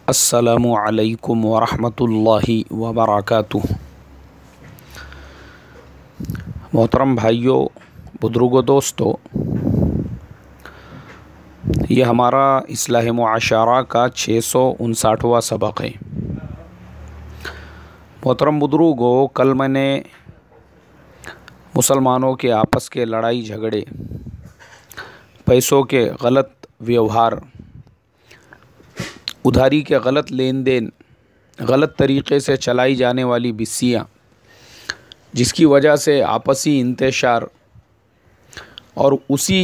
अस्सलामु अलैकुम वरहमतुल्लाहि वबरकातुहू। मोहतरम भाइयों, बुजुर्गों, दोस्तों, ये हमारा इस्लाह मुआशरा का 659वां सबक है। मोहतरम बुजुर्गों, कल मैंने मुसलमानों के आपस के लड़ाई झगड़े, पैसों के गलत व्यवहार, उधारी के गलत लेन देन, गलत तरीक़े से चलाई जाने वाली बिस्सियाँ, जिसकी वजह से आपसी इंतशार और उसी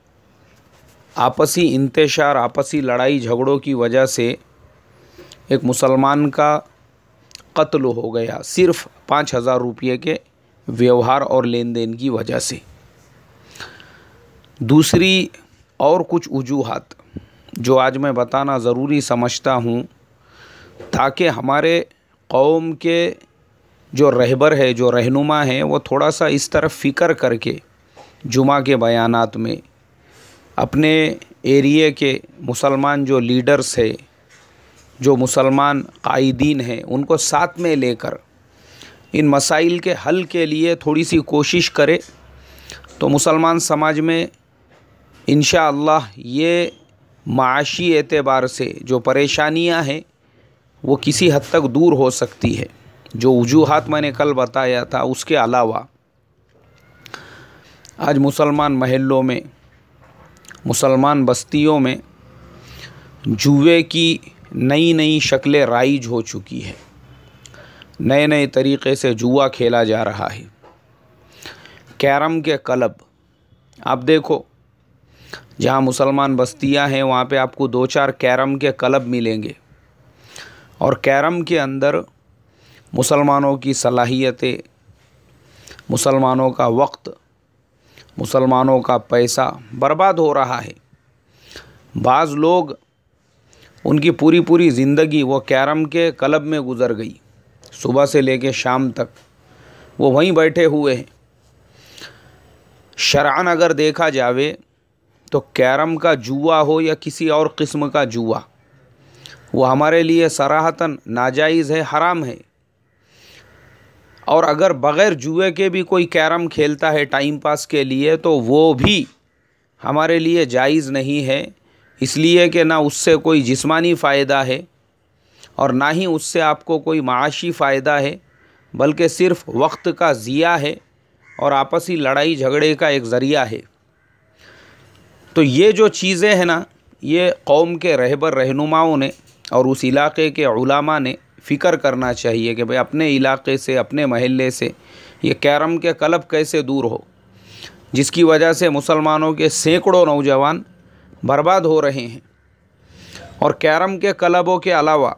आपसी इंतशार, आपसी लड़ाई झगड़ों की वजह से एक मुसलमान का कत्ल हो गया, सिर्फ़ 5,000 रुपये के व्यवहार और लेन देन की वजह से। दूसरी और कुछ वजूहात जो आज मैं बताना ज़रूरी समझता हूँ, ताकि हमारे कौम के जो रहबर है, जो रहनुमा है, वो थोड़ा सा इस तरफ फ़िक्र करके जुमा के बयानात में अपने एरिए के मुसलमान जो लीडर्स है, जो मुसलमान कायदीन हैं, उनको साथ में लेकर इन मसाइल के हल के लिए थोड़ी सी कोशिश करे, तो मुसलमान समाज में इंशाअल्लाह ये माशी एतबार से जो परेशानियां हैं वो किसी हद तक दूर हो सकती है। जो वजूहात मैंने कल बताया था, उसके अलावा आज मुसलमान महल्लों में, मुसलमान बस्तियों में जुए की नई नई शक्लें राइज हो चुकी है। नए नए तरीक़े से जुआ खेला जा रहा है। कैरम के क्लब आप देखो, जहाँ मुसलमान बस्तियाँ हैं वहाँ पे आपको 2-4 कैरम के क्लब मिलेंगे, और कैरम के अंदर मुसलमानों की सलाहियतें, मुसलमानों का वक्त, मुसलमानों का पैसा बर्बाद हो रहा है। बाज़ लोग उनकी पूरी पूरी ज़िंदगी वो कैरम के क्लब में गुज़र गई, सुबह से लेकर शाम तक वो वहीं बैठे हुए हैं। शरअन अगर देखा जावे तो कैरम का जुआ हो या किसी और किस्म का जुआ, वो हमारे लिए सराहतन नाजायज़ है, हराम है। और अगर बग़ैर जुए के भी कोई कैरम खेलता है टाइम पास के लिए, तो वो भी हमारे लिए जायज़ नहीं है, इसलिए कि ना उससे कोई जिस्मानी फ़ायदा है और ना ही उससे आपको कोई माशी फ़ायदा है, बल्कि सिर्फ़ वक्त का ज़िया है और आपसी लड़ाई झगड़े का एक ज़रिया है। तो ये जो चीज़ें हैं ना, ये कौम के रहबर रहनुमाओं ने और उस इलाक़े के उलमा ने फ़िक्र करना चाहिए कि भाई अपने इलाक़े से, अपने महल्ले से ये कैरम के क्लब कैसे दूर हो, जिसकी वजह से मुसलमानों के सैकड़ों नौजवान बर्बाद हो रहे हैं। और कैरम के क्लबों के अलावा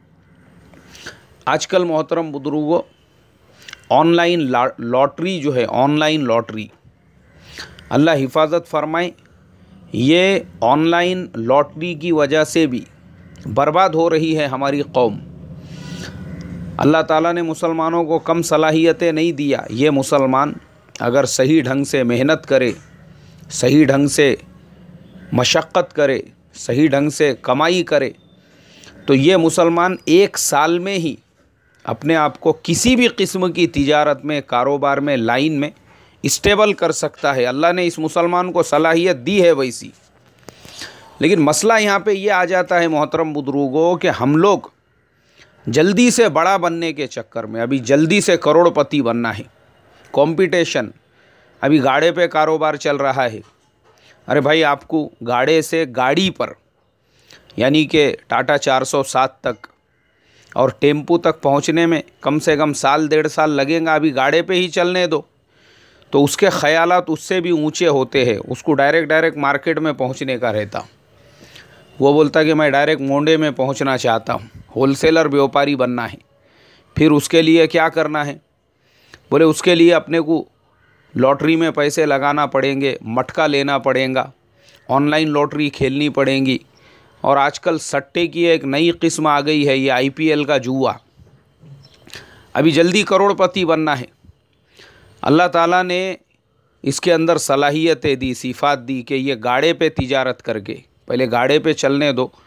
आजकल मोहतरम बुजुर्गों, ऑनलाइन लॉटरी जो है, ऑनलाइन लॉटरी, अल्लाह हिफाजत फरमाए, ये ऑनलाइन लॉटरी की वजह से भी बर्बाद हो रही है हमारी कौम। अल्लाह ताला ने मुसलमानों को कम सलाहियतें नहीं दिया। ये मुसलमान अगर सही ढंग से मेहनत करे, सही ढंग से मशक्क़त करे, सही ढंग से कमाई करे, तो ये मुसलमान 1 साल में ही अपने आप को किसी भी किस्म की तिजारत में, कारोबार में, लाइन में स्टेबल कर सकता है। अल्लाह ने इस मुसलमान को सलाहियत दी है वैसी। लेकिन मसला यहाँ पे ये आ जाता है मोहतरम बुजुर्गों कि हम लोग जल्दी से बड़ा बनने के चक्कर में, अभी जल्दी से करोड़पति बनना है, कंपटीशन, अभी गाड़े पे कारोबार चल रहा है। अरे भाई, आपको गाड़े से गाड़ी पर, यानी कि टाटा 407 तक और टेम्पू तक पहुंचने में कम से कम 1-1.5 साल लगेगा। अभी गाड़े पे ही चलने दो, तो उसके ख़यालात उससे भी ऊंचे होते हैं। उसको डायरेक्ट मार्केट में पहुंचने का रहता। वो बोलता कि मैं डायरेक्ट मोंडे में पहुंचना चाहता हूं, होलसेलर व्यापारी बनना है। फिर उसके लिए क्या करना है? बोले उसके लिए अपने को लॉटरी में पैसे लगाना पड़ेंगे, मटका लेना पड़ेगा, ऑनलाइन लॉटरी खेलनी पड़ेगी, और आजकल सट्टे की एक नई किस्म आ गई है, ये IPL का जुआ। अभी जल्दी करोड़पति बनना है। अल्लाह ताला ने इसके अंदर सलाहियतें दी, सिफ़ात दी कि ये गाड़े पे तिजारत करके, पहले गाड़े पे चलने दो,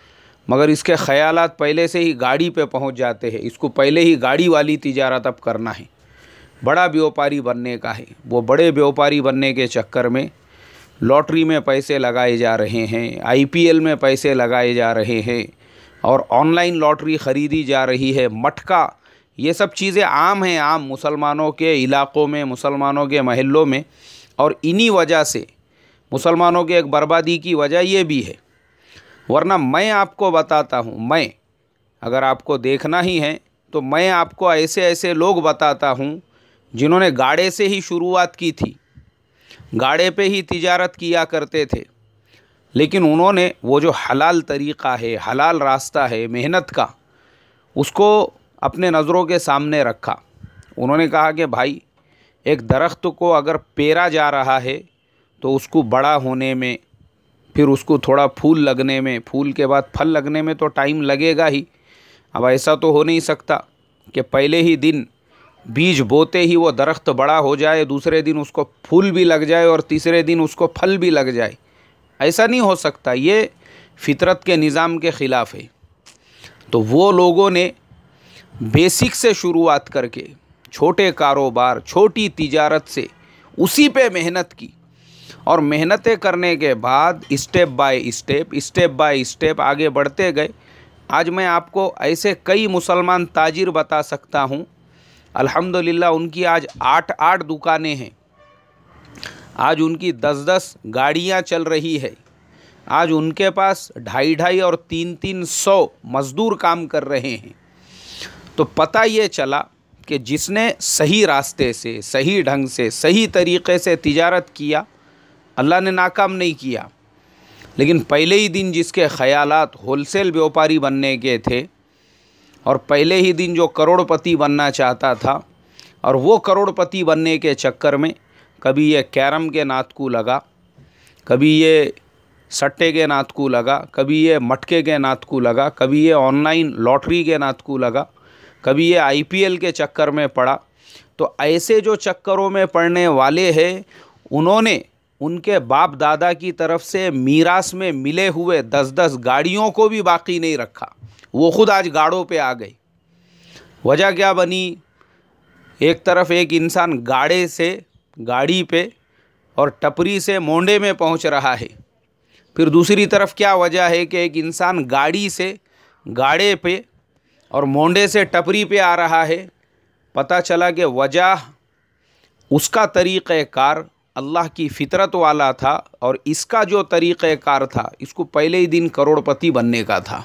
मगर इसके ख़यालात पहले से ही गाड़ी पे पहुंच जाते हैं। इसको पहले ही गाड़ी वाली तिजारत अब करना है, बड़ा व्यापारी बनने का है। वो बड़े व्यापारी बनने के चक्कर में लॉटरी में पैसे लगाए जा रहे हैं, IPL में पैसे लगाए जा रहे हैं और ऑनलाइन लॉटरी ख़रीदी जा रही है, मटका, ये सब चीज़ें आम हैं, आम मुसलमानों के इलाक़ों में, मुसलमानों के महल्लों में। और इन्हीं वजह से मुसलमानों के एक बर्बादी की वजह ये भी है। वरना मैं आपको बताता हूँ, मैं अगर आपको देखना ही है तो मैं आपको ऐसे ऐसे लोग बताता हूँ जिन्होंने गाड़े से ही शुरुआत की थी, गाड़े पे ही तिजारत किया करते थे, लेकिन उन्होंने वो जो हलाल तरीक़ा है, हलाल रास्ता है मेहनत का, उसको अपने नज़रों के सामने रखा। उन्होंने कहा कि भाई एक दरख्त को अगर पेरा जा रहा है तो उसको बड़ा होने में, फिर उसको थोड़ा फूल लगने में, फूल के बाद फल लगने में तो टाइम लगेगा ही। अब ऐसा तो हो नहीं सकता कि पहले ही दिन बीज बोते ही वो दरख्त बड़ा हो जाए, दूसरे दिन उसको फूल भी लग जाए और तीसरे दिन उसको फल भी लग जाए। ऐसा नहीं हो सकता, ये फितरत के निज़ाम के ख़िलाफ़ है। तो वो लोगों ने बेसिक से शुरुआत करके छोटे कारोबार, छोटी तिजारत से उसी पे मेहनत की और मेहनतें करने के बाद स्टेप बाय स्टेप आगे बढ़ते गए। आज मैं आपको ऐसे कई मुसलमान ताजिर बता सकता हूँ, अल्हम्दुलिल्लाह उनकी आज 8-8 दुकानें हैं, आज उनकी 10-10 गाड़ियाँ चल रही है, आज उनके पास 250 और 300 मज़दूर काम कर रहे हैं। तो पता ये चला कि जिसने सही रास्ते से, सही ढंग से, सही तरीक़े से तिजारत किया, अल्लाह ने नाकाम नहीं किया। लेकिन पहले ही दिन जिसके ख़यालात होलसेल व्यापारी बनने के थे और पहले ही दिन जो करोड़पति बनना चाहता था और वो करोड़पति बनने के चक्कर में कभी ये कैरम के नातकू लगा, कभी ये सट्टे के नातकू लगा, कभी ये मटके के नातकू लगा, कभी ये ऑनलाइन लॉटरी के नातकू लगा, कभी ये IPL के चक्कर में पड़ा। तो ऐसे जो चक्करों में पड़ने वाले हैं, उन्होंने उनके बाप दादा की तरफ से मीरास में मिले हुए 10-10 गाड़ियों को भी बाकी नहीं रखा, वो खुद आज गाड़ों पे आ गए। वजह क्या बनी? एक तरफ एक इंसान गाड़े से गाड़ी पे और टपरी से मोंडे में पहुंच रहा है, फिर दूसरी तरफ क्या वजह है कि एक इंसान गाड़ी से गाड़े पे और मोंडे से टपरी पे आ रहा है। पता चला कि वजह उसका तरीक़ेकार अल्लाह की फ़ितरत वाला था और इसका जो तरीक़ेकार था, इसको पहले ही दिन करोड़पति बनने का था।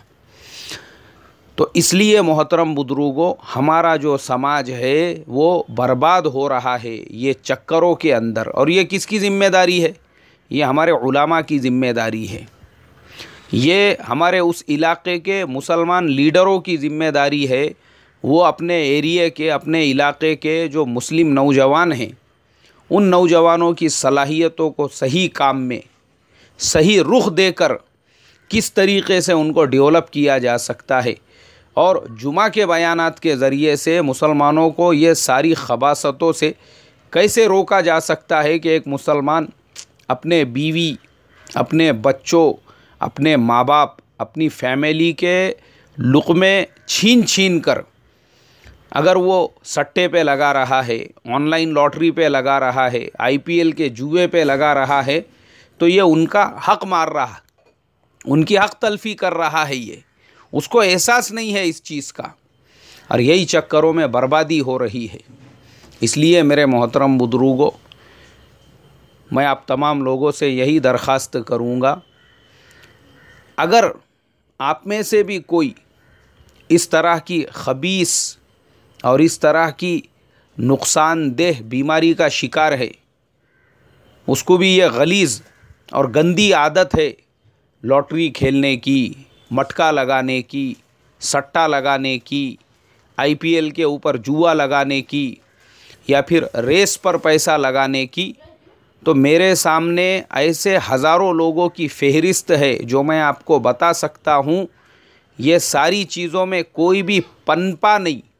तो इसलिए मोहतरम बुज़ुर्गों, हमारा जो समाज है वो बर्बाद हो रहा है ये चक्करों के अंदर। और ये किसकी ज़िम्मेदारी है? ये हमारे उलमा की ज़िम्मेदारी है, ये हमारे उस इलाक़े के मुसलमान लीडरों की ज़िम्मेदारी है। वो अपने एरिए के, अपने इलाक़े के जो मुस्लिम नौजवान हैं, उन नौजवानों की सलाहियतों को सही काम में, सही रुख देकर किस तरीक़े से उनको डेवलप किया जा सकता है और जुमा के बयानात के ज़रिए से मुसलमानों को ये सारी खबासतों से कैसे रोका जा सकता है कि एक मुसलमान अपने बीवी, अपने बच्चों, अपने माँ बाप, अपनी फैमिली के लुक़मे छीन छीन कर अगर वो सट्टे पे लगा रहा है, ऑनलाइन लॉटरी पे लगा रहा है, IPL के जुए पे लगा रहा है, तो ये उनका हक़ मार रहा है, उनकी हक़ तलफ़ी कर रहा है। ये उसको एहसास नहीं है इस चीज़ का और यही चक्करों में बर्बादी हो रही है। इसलिए मेरे मोहतरम बुज़ुर्गों, मैं आप तमाम लोगों से यही दरख्वास्त करूँगा, अगर आप में से भी कोई इस तरह की ख़बीस और इस तरह की नुकसानदेह बीमारी का शिकार है, उसको भी ये गलीज़ और गंदी आदत है लॉटरी खेलने की, मटका लगाने की, सट्टा लगाने की, IPL के ऊपर जुआ लगाने की या फिर रेस पर पैसा लगाने की, तो मेरे सामने ऐसे हज़ारों लोगों की फ़हरिस्त है जो मैं आपको बता सकता हूँ। ये सारी चीज़ों में कोई भी पनपा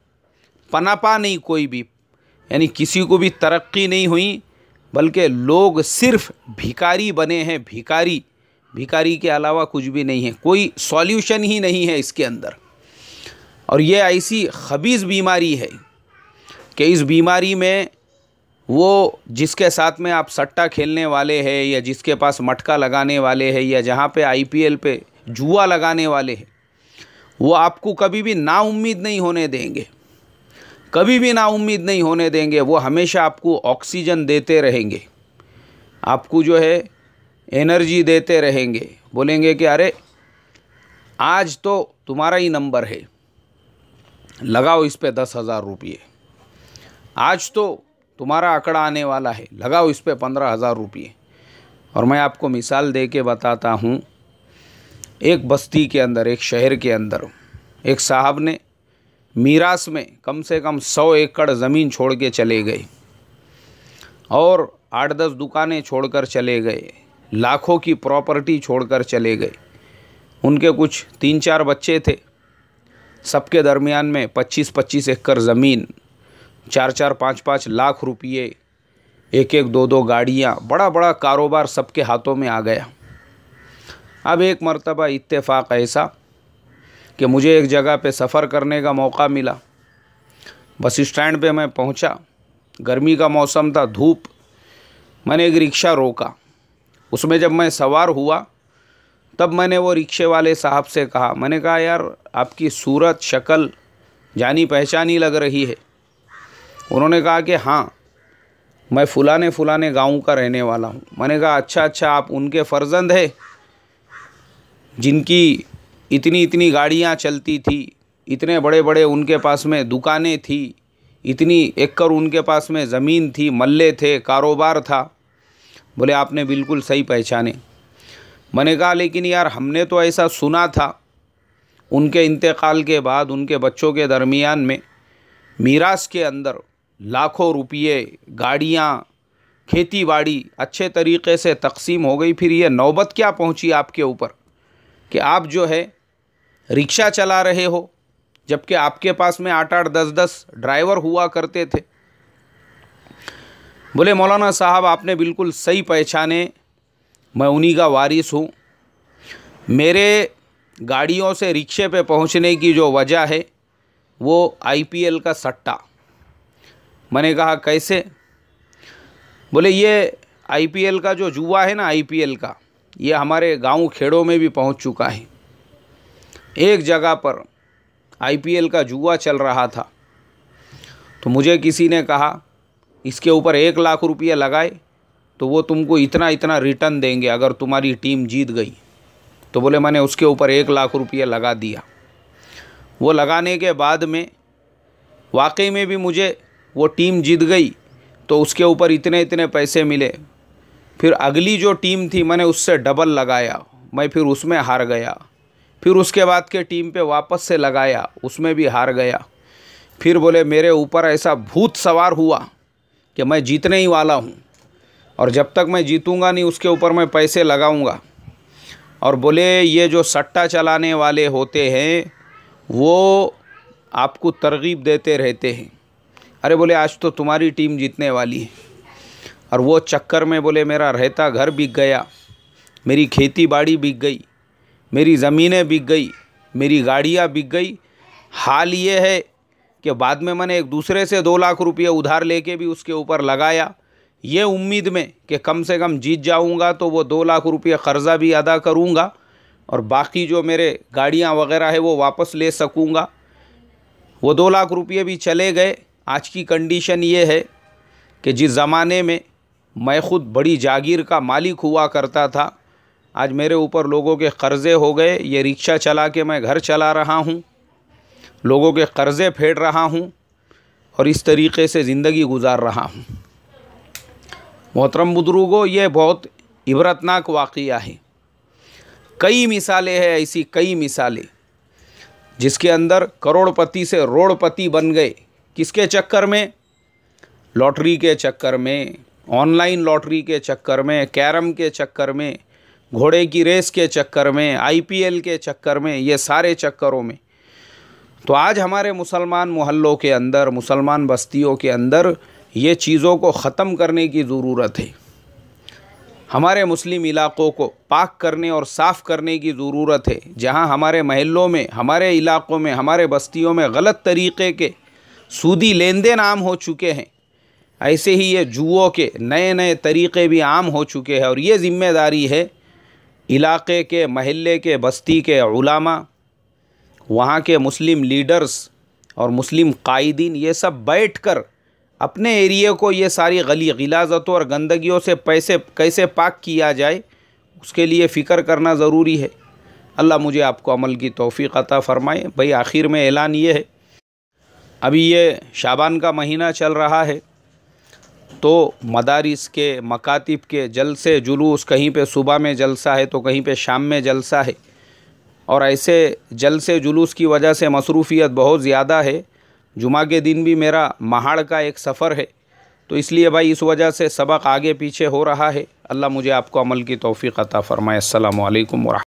नहीं, कोई भी, यानी किसी को भी तरक्की नहीं हुई, बल्कि लोग सिर्फ़ भिखारी बने हैं, भिखारी। भिखारी के अलावा कुछ भी नहीं है, कोई सॉल्यूशन ही नहीं है इसके अंदर। और ये ऐसी खबीज़ बीमारी है कि इस बीमारी में वो जिसके साथ में आप सट्टा खेलने वाले हैं या जिसके पास मटका लगाने वाले हैं या जहाँ पे IPL पे जुआ लगाने वाले हैं, वो आपको कभी भी नाउम्मीद नहीं होने देंगे, कभी भी नाउम्मीद नहीं होने देंगे। वो हमेशा आपको ऑक्सीजन देते रहेंगे, आपको जो है एनर्जी देते रहेंगे। बोलेंगे कि अरे आज तो तुम्हारा ही नंबर है, लगाओ इस पे 10,000 रुपये, आज तो तुम्हारा आंकड़ा आने वाला है, लगाओ इस पे 15,000 रुपये। और मैं आपको मिसाल दे के बताता हूँ, एक बस्ती के अंदर, एक शहर के अंदर एक साहब ने मीरास में कम से कम 100 एकड़ ज़मीन छोड़ के चले गए और 8-10 दुकानें छोड़कर चले गए, लाखों की प्रॉपर्टी छोड़कर चले गए। उनके कुछ 3-4 बच्चे थे, सबके दरमियान में 25-25 एकड़ ज़मीन, 4-4, 5-5 लाख रुपये, 1-1, 2-2 गाड़ियाँ, बड़ा बड़ा कारोबार सबके हाथों में आ गया। अब एक मर्तबा इत्तेफाक ऐसा कि मुझे एक जगह पे सफ़र करने का मौका मिला। बस स्टैंड पे मैं पहुंचा, गर्मी का मौसम था, धूप। मैंने एक रिक्शा रोका, उसमें जब मैं सवार हुआ तब मैंने वो रिक्शे वाले साहब से कहा, मैंने कहा यार आपकी सूरत शक्ल जानी पहचानी लग रही है। उन्होंने कहा कि हाँ मैं फ़लाने गांव का रहने वाला हूँ। मैंने कहा अच्छा, आप उनके फ़र्जंद है जिनकी इतनी गाड़ियाँ चलती थी, इतने बड़े बड़े उनके पास में दुकानें थी, इतनी एकड़ उनके पास में ज़मीन थी, मल्ले थे, कारोबार था। बोले आपने बिल्कुल सही पहचाने। मैंने कहा लेकिन यार हमने तो ऐसा सुना था उनके इंतकाल के बाद उनके बच्चों के दरमियान में मीरास के अंदर लाखों रुपये, गाड़ियाँ, खेती बाड़ी अच्छे तरीक़े से तकसीम हो गई। फिर ये नौबत क्या पहुँची आपके ऊपर कि आप जो है रिक्शा चला रहे हो, जबकि आपके पास में 8-8, 10-10 ड्राइवर हुआ करते थे। बोले मौलाना साहब आपने बिल्कुल सही पहचाने, मैं उन्हीं का वारिस हूँ। मेरे गाड़ियों से रिक्शे पे पहुँचने की जो वजह है वो IPL का सट्टा। मैंने कहा कैसे? बोले ये IPL का जो जुआ है ना, IPL का, ये हमारे गांव खेड़ों में भी पहुंच चुका है। एक जगह पर IPL का जुआ चल रहा था, तो मुझे किसी ने कहा इसके ऊपर 1 लाख रुपये लगाए तो वो तुमको इतना रिटर्न देंगे अगर तुम्हारी टीम जीत गई। तो बोले मैंने उसके ऊपर 1 लाख रुपये लगा दिया। वो लगाने के बाद में वाकई में भी मुझे वो टीम जीत गई तो उसके ऊपर इतने पैसे मिले। फिर अगली जो टीम थी मैंने उससे डबल लगाया, मैं फिर उसमें हार गया। फिर उसके बाद के टीम पे वापस से लगाया, उसमें भी हार गया। फिर बोले मेरे ऊपर ऐसा भूत सवार हुआ कि मैं जीतने ही वाला हूँ और जब तक मैं जीतूँगा नहीं उसके ऊपर मैं पैसे लगाऊँगा। और बोले ये जो सट्टा चलाने वाले होते हैं वो आपको तरगीब देते रहते हैं, अरे बोले आज तो तुम्हारी टीम जीतने वाली है। और वो चक्कर में बोले मेरा रहता घर बिक गया, मेरी खेती बाड़ी बिक गई, मेरी ज़मीनें बिक गई, मेरी गाड़ियाँ बिक गई। हाल ये है कि बाद में मैंने एक दूसरे से 2 लाख रुपये उधार लेके भी उसके ऊपर लगाया, ये उम्मीद में कि कम से कम जीत जाऊंगा तो वो 2 लाख रुपये क़र्ज़ा भी अदा करूंगा और बाकी जो मेरे गाड़ियाँ वगैरह है वो वापस ले सकूंगा। वो 2 लाख रुपये भी चले गए। आज की कंडीशन ये है कि जिस ज़माने में मैं ख़ुद बड़ी जागीर का मालिक हुआ करता था, आज मेरे ऊपर लोगों के क़र्ज़े हो गए। ये रिक्शा चला के मैं घर चला रहा हूँ, लोगों के क़र्ज़े फेड रहा हूँ और इस तरीक़े से ज़िंदगी गुजार रहा हूँ। मोहतरम बुज़ुर्गों, ये बहुत इबरतनाक वाक़या है। कई मिसालें हैं ऐसी, कई मिसालें जिसके अंदर करोड़पति से रोड़पति बन गए। किसके चक्कर में? लॉटरी के चक्कर में, ऑनलाइन लॉटरी के चक्कर में, कैरम के चक्कर में, घोड़े की रेस के चक्कर में, IPL के चक्कर में, ये सारे चक्करों में। तो आज हमारे मुसलमान मोहल्लों के अंदर, मुसलमान बस्तियों के अंदर ये चीज़ों को ख़त्म करने की ज़रूरत है। हमारे मुस्लिम इलाक़ों को पाक करने और साफ़ करने की ज़रूरत है। जहाँ हमारे महल्लों में, हमारे इलाक़ों में, हमारे बस्तियों में गलत तरीक़े के सूदी लेन देन आम हो चुके हैं, ऐसे ही ये जुओं के नए नए तरीक़े भी आम हो चुके हैं। और ये ज़िम्मेदारी है इलाक़े के, महल्ले के, बस्ती के उलामा, वहाँ के मुस्लिम लीडर्स और मुस्लिम कायदीन, ये सब बैठकर अपने एरिया को ये सारी गली गिलाज़तों और गंदगियों से कैसे पाक किया जाए, उसके लिए फ़िक्र करना ज़रूरी है। अल्लाह मुझे आपको अमल की तौफ़ीक़ अता फ़रमाए। भाई आखिर में ऐलान ये है, अभी ये शाबान का महीना चल रहा है, तो मदारिस के, मकातिब के जलसे जुलूस, कहीं पे सुबह में जलसा है तो कहीं पे शाम में जलसा है, और ऐसे जलसे जुलूस की वजह से मसरूफ़ियत बहुत ज़्यादा है। जुमा के दिन भी मेरा महाड़ का एक सफ़र है, तो इसलिए भाई इस वजह से सबक आगे पीछे हो रहा है। अल्लाह मुझे आपको अमल की तौफ़ीक़ अता फ़रमाए। अस्सलामु अलैकुम व